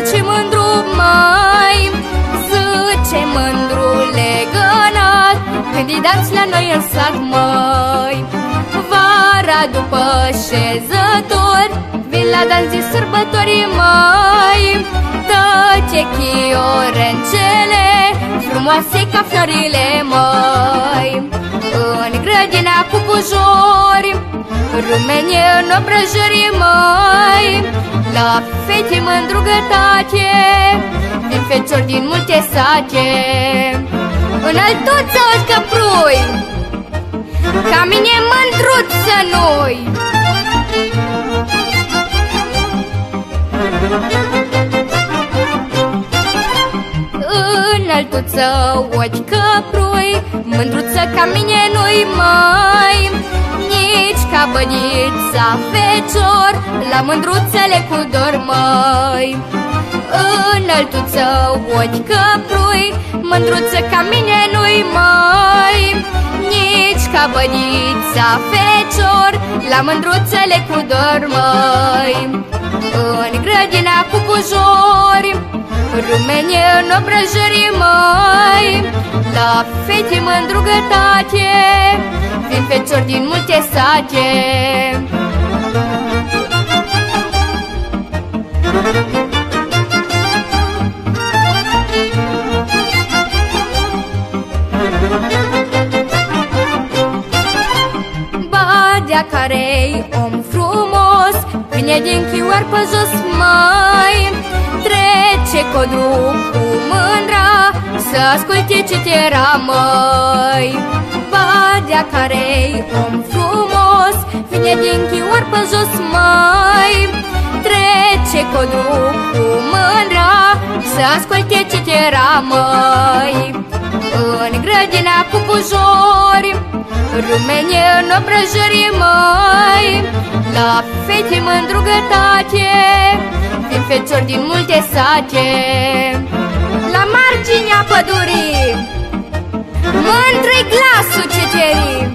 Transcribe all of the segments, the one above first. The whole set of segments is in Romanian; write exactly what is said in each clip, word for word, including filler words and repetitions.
Zice mândru, măi, zice mândru legănat, când îi dați la noi în sat, măi. Vara după șezători, vin la danzi sărbătorii, măi. Toate chiorencele, frumoase ca florile, măi. În grădina cu pujori, rumene în obrăjării, măi. La fete mândrugătate, vin feciori din multe sate. În altuță îți căprui, ca mine mândruț să nu-i. În altuță ochi căprui, mândruță ca mine nu-i, măi. Nici ca bănița fecior, la mândruțele cu dor, măi. Înăltuță ochi căprui, mândruță ca mine nu-i, măi. Nici ca bănița fecior, la mândruțele cu dor, măi. În grădina cu pujori, rumene în obrăjării, măi. La fete mândrugătate, vin feciori din multe sate. Badea care-i om frumos, vine din chioar pe jos, măi. Trece codru cu mândra, să asculte ce te-era, măi. Badea care-i om frumos, vine din chioar pe jos, măi. Trece codru cu mândra, să asculte ce te-era, măi. În grădina cu pujori, rumene în obrăjării, măi. La fete mândrugătate, vin feciori din multe sate. La marginea pădurii, mândru-i glasul ceterii.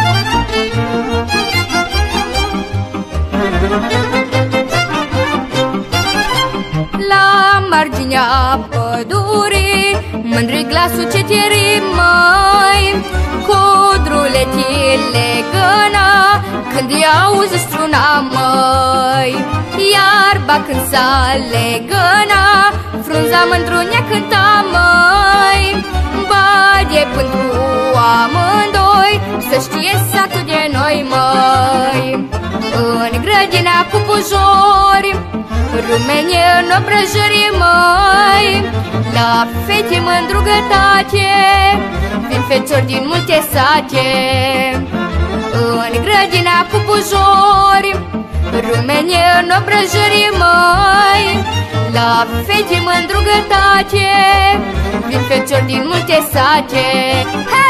La marginea pădurii, mândru-i glasul ceterii, măi. Codruletile gâna, când îi auzi struna, măi. Iarba când s-a legăna, frunza mândru-nea cânta, măi. Badie pentru amândoi, să știe satul de noi, măi. În grădina cu pujori, rumene în obrăjării, măi. La fete mândrugătate, vin feciori din multe sate. În grădina cu pujori, rumene în obrăjării, măi. La fete mândrugătate, vin feciori din multe sate.